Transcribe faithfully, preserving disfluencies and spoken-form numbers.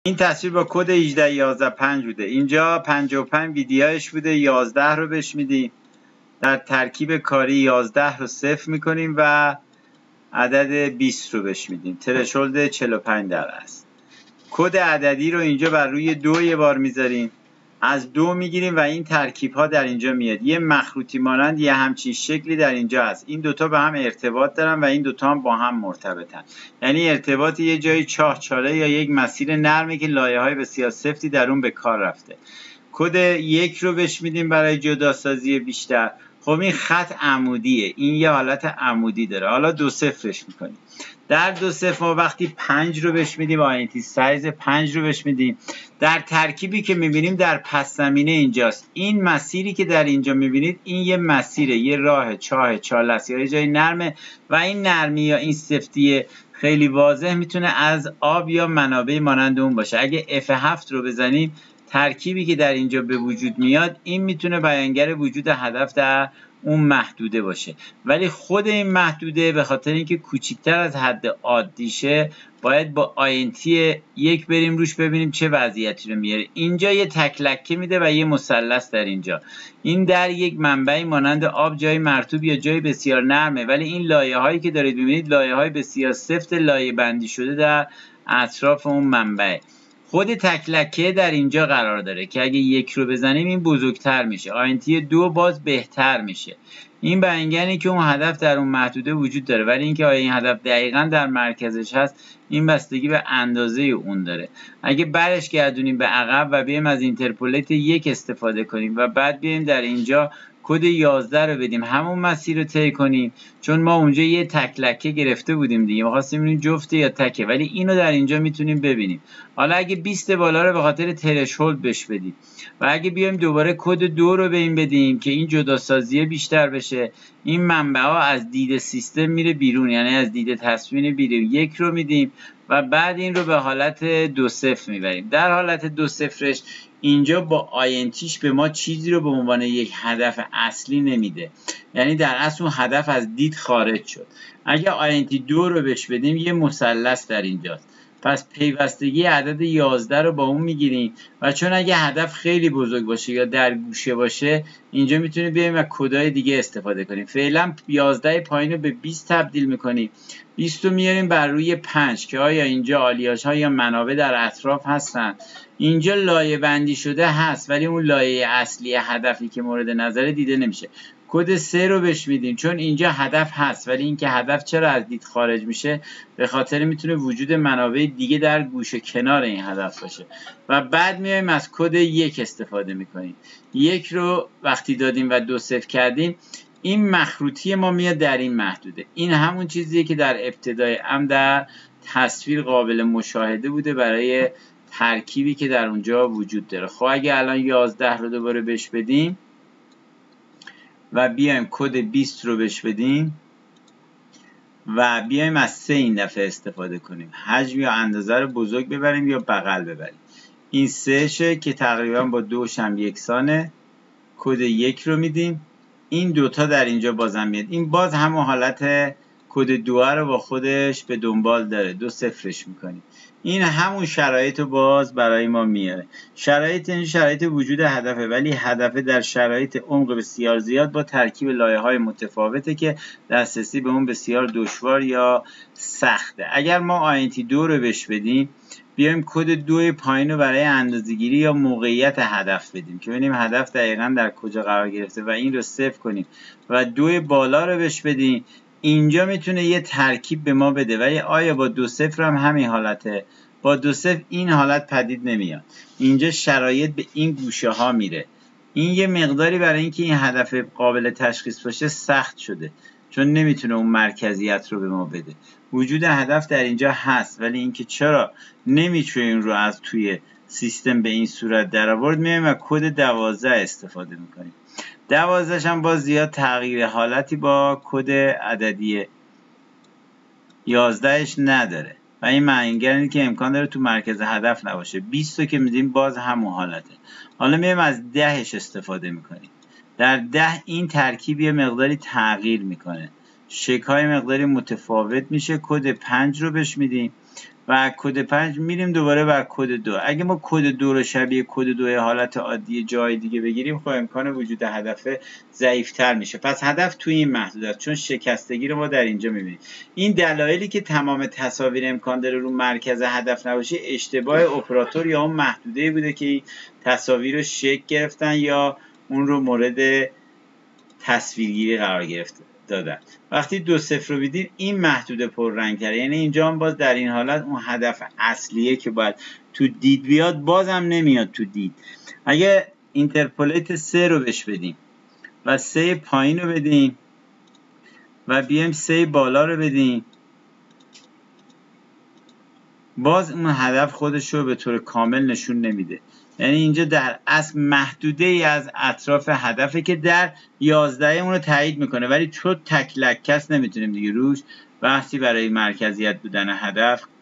این تصویر با کد هجده یازده پنج بوده. اینجا پنجاه و پنج ویدیوش بوده، یازده رو بهش میدیم. در ترکیب کاری یازده رو صفر میکنیم و عدد بیست رو بهش میدیم. ترشولد چهل و پنج درصد است. کد عددی رو اینجا بر روی دو یه بار میذاریم، از دو میگیریم و این ترکیب ها در اینجا میاد. یه مخروطی مانند یه همچین شکلی در اینجا هست. این دوتا به هم ارتباط دارن و این دوتا هم با هم مرتبطن. یعنی ارتباط یه جایی چاه چاله یا یک مسیر نرمه که لایه های بسیار سفتی در اون به کار رفته. کد یک رو بهش میدیم برای جداسازی بیشتر. خب این خط عمودیه، این یه حالت عمودی داره. حالا دو صفرش میکنیم. در دو صفر ما وقتی پنج رو بهش میدیم، آینتی سایز پنج رو بهش میدیم. در ترکیبی که میبینیم در پس زمینه اینجاست. این مسیری که در اینجا میبینید این یه مسیره، یه راه چاه چاله است یا یه جای نرمه و این نرمی یا این سفتی خیلی واضح میتونه از آب یا منابع مانند اون باشه. اگه اف هفت رو بزنیم، ترکیبی که در اینجا به وجود میاد این میتونه بیانگر وجود هدف در اون محدوده باشه. ولی خود این محدوده به خاطر اینکه کوچکتر از حد عادیشه باید با آینتی یک بریم روش ببینیم چه وضعیتی رو میاره. اینجا یه تک لکه میده و یه مثلث در اینجا. این در یک منبعی مانند آب جای مرطوب یا جای بسیار نرمه، ولی این لایه هایی که دارید میبینید لایه های بسیار سفت لایه بندی شده در اطراف اون منبع. خود تک لکه در اینجا قرار داره که اگه یک رو بزنیم این بزرگتر میشه، آینتی دو باز بهتر میشه. این بیانگری که اون هدف در اون محدوده وجود داره، ولی اینکه آیا این هدف دقیقاً در مرکزش هست این بستگی به اندازه اون داره. اگه برش گردونیم به عقب و بیایم از اینترپولت یک استفاده کنیم و بعد بیایم در اینجا کد یازده رو بدیم همون مسیر رو طی کنیم، چون ما اونجا یه تک لکه گرفته بودیم دیگه، می‌خواستیم ببینیم جفته یا تکه، ولی اینو در اینجا میتونیم ببینیم. حالا اگه بیست بالا رو به خاطر ترشولد بش بدیم و اگه بیایم دوباره کد دو رو به این بدیم که این جداسازی بیشتر بشه، این منبع ها از دید سیستم میره بیرون، یعنی از دید تصویر بیرون. یک رو میدیم و بعد این رو به حالت دو صفر میبریم. در حالت دو صفرش اینجا با آینتیش به ما چیزی رو به عنوان یک هدف اصلی نمیده، یعنی در اصل اون هدف از دید خارج شد. اگه آینتی دو رو بهش بدیم یه مثلث در اینجاست، پس پیوستگی عدد یازده رو با اون میگیریم و چون اگه هدف خیلی بزرگ باشه یا در گوشه باشه اینجا میتونیم بیایم و کدای دیگه استفاده کنیم. فعلا یازده پایین رو به بیست تبدیل میکنیم، بیست رو میاریم بر روی پنج که آیا اینجا آلیاژ ها یا منابع در اطراف هستن. اینجا لایه بندی شده هست ولی اون لایه اصلی هدفی که مورد نظر دیده نمیشه. کد سه رو بهش میدیم چون اینجا هدف هست، ولی اینکه هدف چرا از دید خارج میشه به خاطر میتونه وجود منابع دیگه در گوشه کنار این هدف باشه. و بعد میایم از کد یک استفاده میکنیم. یک رو وقتی دادیم و دو صفر کردیم این مخروطی ما میاد در این محدوده. این همون چیزیه که در ابتدای امر در تصویر قابل مشاهده بوده برای ترکیبی که در اونجا وجود داره. خب اگه الان یازده رو دوباره بهش بدیم و بیایم کد بیست رو بهش بدیم و بیایم از سه این دفعه استفاده کنیم، حجم یا اندازه رو بزرگ ببریم یا بغل ببریم. این سه شه که تقریبا با دوش هم یکسانه. کد یک رو میدیم، این دوتا در اینجا بازم میاد. این باز همون حالت کد دو رو با خودش به دنبال داره، دو صفرش میکنیم. این همون شرایط رو باز برای ما میاره. شرایط این شرایط وجود هدفه، ولی هدف در شرایط عمق بسیار زیاد با ترکیب لایه های متفاوته که دسترسی به اون بسیار دشوار یا سخته. اگر ما آینتی دو رو بهش بدیم بیایم کد دو پایین رو برای اندازه‌گیری یا موقعیت هدف بدیم که ببینیم هدف دقیقاً در کجا قرار گرفته و این رو صفر کنیم و دو بالا رو بهش بدیم. اینجا میتونه یه ترکیب به ما بده، ولی آیا با دو صفر هم همین حالته؟ با دو صفر این حالت پدید نمیاد. اینجا شرایط به این گوشه ها میره. این یه مقداری برای اینکه این هدف قابل تشخیص باشه سخت شده، چون نمیتونه اون مرکزیت رو به ما بده. وجود هدف در اینجا هست، ولی اینکه چرا نمیتونیم رو از توی سیستم به این صورت در آورد، میایم و کد دوازده استفاده میکنیم. دوازده هم باز زیاد تغییر حالتی با کد عددی یازدهش نداره و این معنی اینه که امکان داره تو مرکز هدف نباشه. بیست رو که میدیم باز همون حالته. حالا میایم از دهش استفاده میکنیم. در ده این ترکیب یه مقداری تغییر میکنه، شکل‌های مقداری متفاوت میشه. کد پنج رو بهش میدیم و کد پنج میریم دوباره بر کد دو. اگه ما کد دو رو شبیه کد دو حالت عادی جای دیگه بگیریم خب امکان وجود هدف ضعیفتر میشه. پس هدف توی این محدود است چون شکستگی رو ما در اینجا میبینیم. این دلایلی که تمام تصاویر امکان داره رو مرکز هدف نباشه اشتباه اپراتور یا اون محدوده بوده که این تصاویر رو شکل گرفتن یا اون رو مورد تصویرگیری قرار گرفته دادن. وقتی دو صفر رو بیدیم این محدوده پررنگ تره، یعنی اینجا هم باز در این حالت اون هدف اصلیه که باید تو دید بیاد بازم نمیاد تو دید. اگه اینترپولیت سه رو بهش بدیم و سه پایین رو بدیم و بیایم سه بالا رو بدیم باز اون هدف خودش رو به طور کامل نشون نمیده. یعنی اینجا در اصل محدوده ای از اطراف هدفه که در یازده اون رو تایید میکنه، ولی چون تک لکه است نمیتونیم دیگه روش بحثی برای مرکزیت بودن هدف